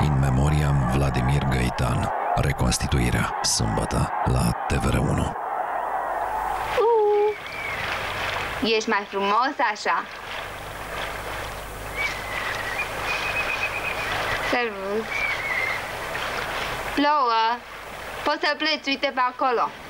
In memoriam Vladimir Găitan. Reconstituirea, sâmbătă, la TVR1. Ești mai frumos așa. Servus. Plouă. Poți să pleci, uite pe acolo.